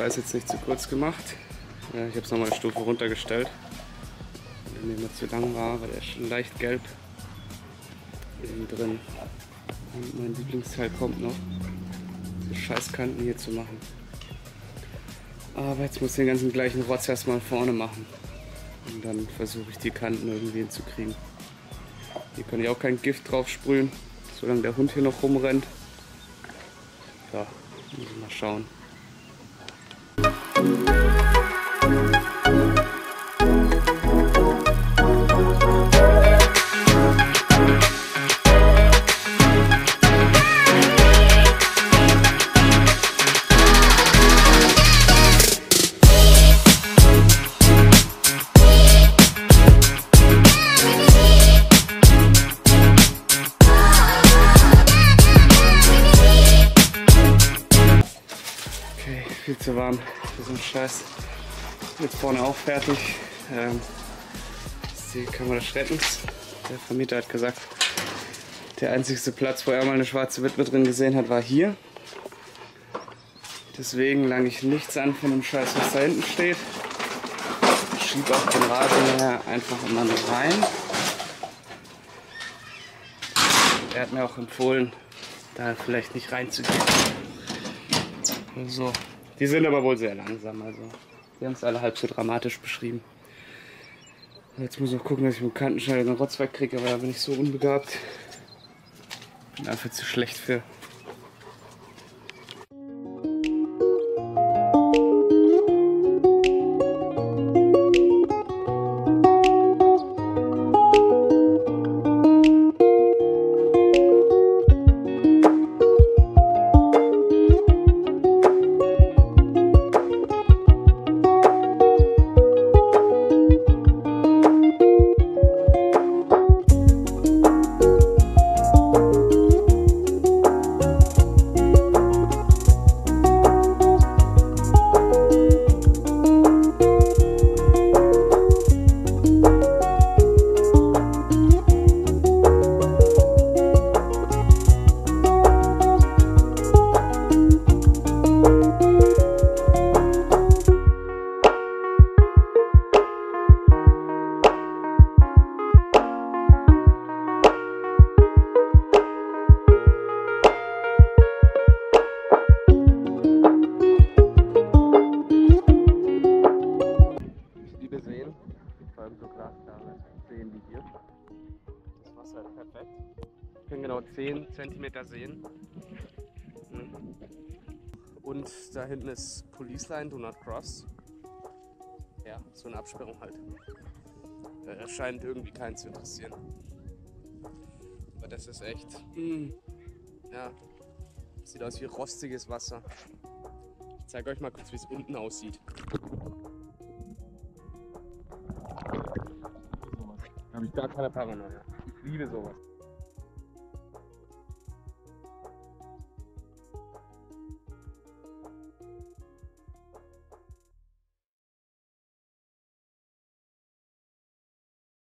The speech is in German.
Scheiß jetzt nicht zu kurz gemacht. Ja, ich habe es nochmal eine Stufe runtergestellt. Wenn mir immer zu lang war, weil der ist schon leicht gelb innen drin. Und mein Lieblingsteil kommt noch, diese Scheißkanten hier zu machen. Aber jetzt muss ich den ganzen gleichen Rotz erstmal vorne machen. Und dann versuche ich die Kanten irgendwie hinzukriegen. Hier kann ich auch kein Gift drauf sprühen, solange der Hund hier noch rumrennt. Ja, muss ich mal schauen. Viel zu warm für so einen Scheiß. Jetzt vorne auch fertig. Das ist die Kammer des Schreckens. Der Vermieter hat gesagt, der einzigste Platz, wo er mal eine schwarze Witwe drin gesehen hat, war hier. Deswegen lange ich nichts an von dem Scheiß, was da hinten steht. Ich schiebe auch den Rasenmäher einfach immer mit rein. Er hat mir auch empfohlen, da vielleicht nicht reinzugehen. So. Die sind aber wohl sehr langsam, also die haben es alle halb so dramatisch beschrieben. Jetzt muss ich noch gucken, dass ich mit dem Kantenschneider den Rotz wegkriege, aber da bin ich so unbegabt. Bin einfach zu schlecht für. Vor allem so glasklare Seen wie hier. Das Wasser ist perfekt. Wir können genau 10 cm sehen. Und da hinten ist Police Line, Do Not Cross. Ja, so eine Absperrung halt. Das scheint irgendwie keinen zu interessieren. Aber das ist echt. Ja, sieht aus wie rostiges Wasser. Ich zeige euch mal kurz, wie es unten aussieht. Da habe ich gar keine Paranoia. Ich liebe sowas.